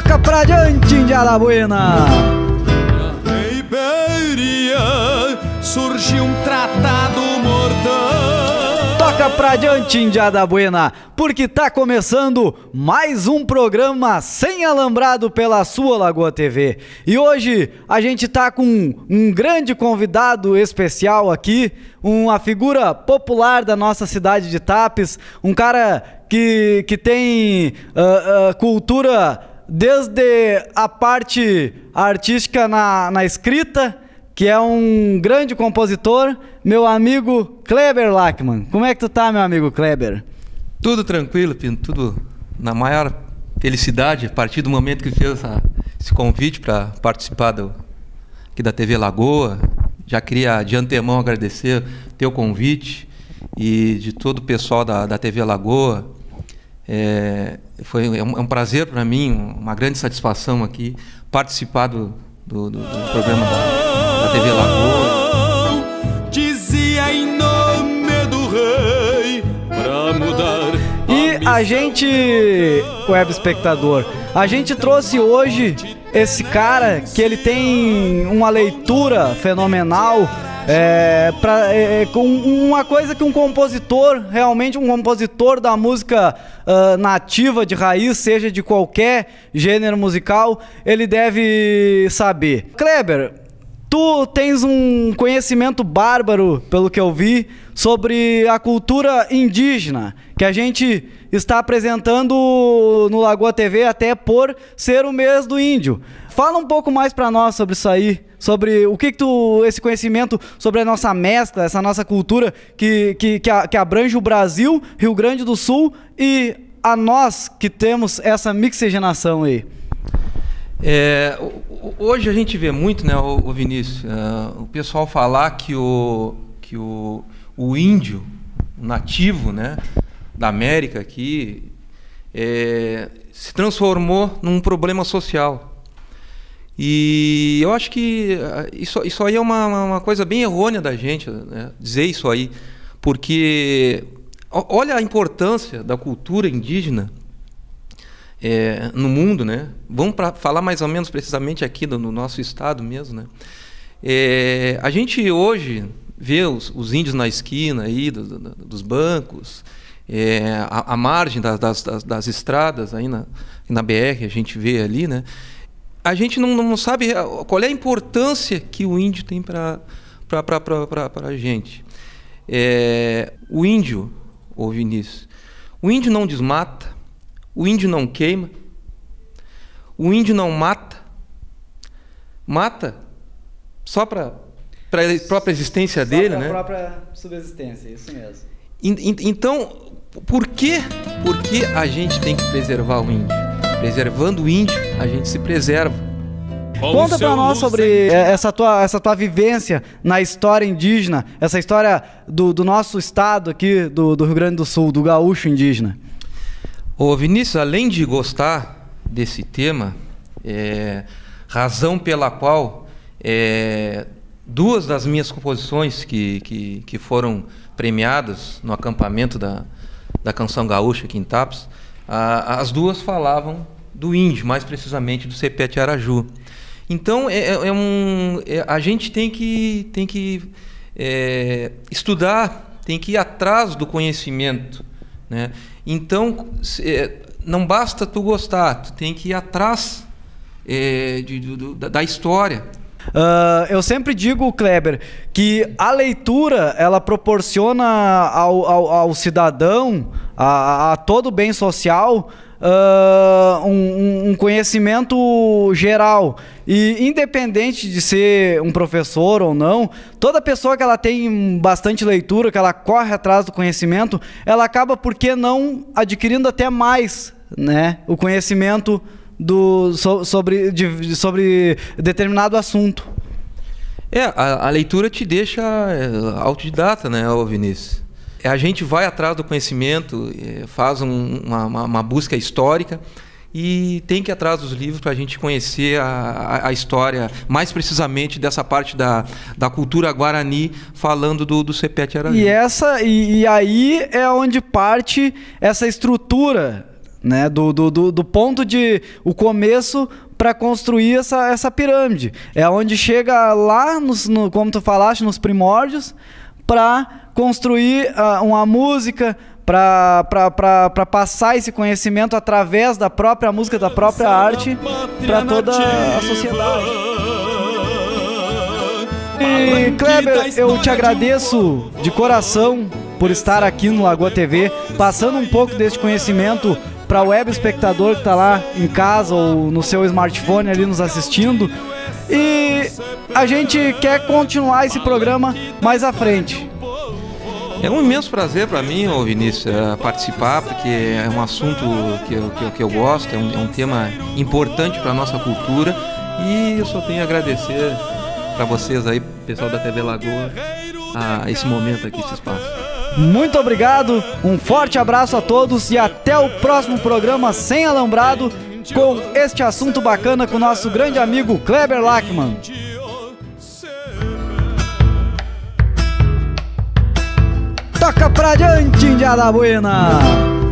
Toca pra adiante, Indiada Buena! Em Iberia surgiu um tratado mortal. Toca pra adiante, Indiada Buena, porque tá começando mais um programa sem alambrado pela sua Lagoa TV. E hoje a gente tá com um grande convidado especial aqui, uma figura popular da nossa cidade de Tapes, um cara que tem cultura desde a parte artística na escrita, que é um grande compositor, meu amigo Kleber Lachmann. Como é que tu tá, meu amigo Kleber? Tudo tranquilo, Pino, tudo na maior felicidade, a partir do momento que fez esse convite para participar aqui da TV Lagoa. Já queria de antemão agradecer teu convite e de todo o pessoal da TV Lagoa. É um prazer para mim, uma grande satisfação aqui participar do programa da TV Lagoa. Dizia em nome do rei pra mudar. E a gente, web espectador, a gente trouxe hoje esse cara que ele tem uma leitura fenomenal, com uma coisa que um compositor, realmente um compositor da música nativa de raiz, seja de qualquer gênero musical, ele deve saber. Kleber, tu tens um conhecimento bárbaro, pelo que eu vi, sobre a cultura indígena, que a gente está apresentando no Lagoa TV até por ser o mês do índio. Fala um pouco mais para nós sobre isso aí, sobre o que esse conhecimento sobre a nossa mescla, essa nossa cultura que abrange o Brasil, Rio Grande do Sul e a nós que temos essa mixigenação aí. Hoje a gente vê muito, né, o Vinícius, o pessoal falar que o índio nativo, né, da América aqui se transformou num problema social. E eu acho que isso aí é uma coisa bem errônea da gente, né, dizer isso aí, porque olha a importância da cultura indígena no mundo, né? Vamos falar mais ou menos precisamente aqui no nosso estado mesmo, né? A gente hoje vê os índios na esquina aí dos bancos, à margem das estradas aí na BR, a gente vê ali, né? A gente não sabe qual é a importância que o índio tem para a gente. O índio, ô Vinícius, o índio não desmata, o índio não queima, o índio não mata só para a própria existência dele, né? Só para a própria subsistência, isso mesmo. Então, por que a gente tem que preservar o índio? Preservando o índio, a gente se preserva. Conta pra nós sobre essa tua vivência na história indígena, essa história do nosso estado aqui, do Rio Grande do Sul, do gaúcho indígena. Ô Vinícius, além de gostar desse tema, razão pela qual duas das minhas composições que foram premiadas no acampamento da Canção Gaúcha aqui em Tapes, as duas falavam do índio, mais precisamente do Sepete Araju. Então a gente tem que estudar, tem que ir atrás do conhecimento, né? Então não basta tu gostar, tu tem que ir atrás da história. Eu sempre digo, Kleber, que a leitura ela proporciona ao cidadão, a todo bem social, um conhecimento geral. E independente de ser um professor ou não, toda pessoa que ela tem bastante leitura, que ela corre atrás do conhecimento, ela acaba, por que não, adquirindo até mais, né, o conhecimento sobre determinado assunto. A leitura te deixa autodidata, né, Vinícius? A gente vai atrás do conhecimento, faz uma busca histórica e tem que ir atrás dos livros para a gente conhecer a história, mais precisamente dessa parte da cultura guarani, falando do Sepete Araju. E aí é onde parte essa estrutura né? Do ponto de o começo para construir essa pirâmide. É onde chega lá, como tu falaste, nos primórdios, para construir uma música, para passar esse conhecimento através da própria música, da própria arte, para toda a sociedade. E Kleber, eu te agradeço de coração por estar aqui no Lagoa TV, passando um pouco deste conhecimento para o web espectador que está lá em casa ou no seu smartphone ali nos assistindo. E a gente quer continuar esse programa mais à frente. É um imenso prazer para mim, Vinícius, participar, porque é um assunto que eu gosto, é um tema importante para a nossa cultura, e eu só tenho a agradecer para vocês aí, pessoal da TV Lagoa, a esse momento aqui, esse espaço. Muito obrigado, um forte abraço a todos e até o próximo programa Sem Alambrado, com este assunto bacana com o nosso grande amigo Kleber Lachmann. Toca pra diante, Indiada Buena!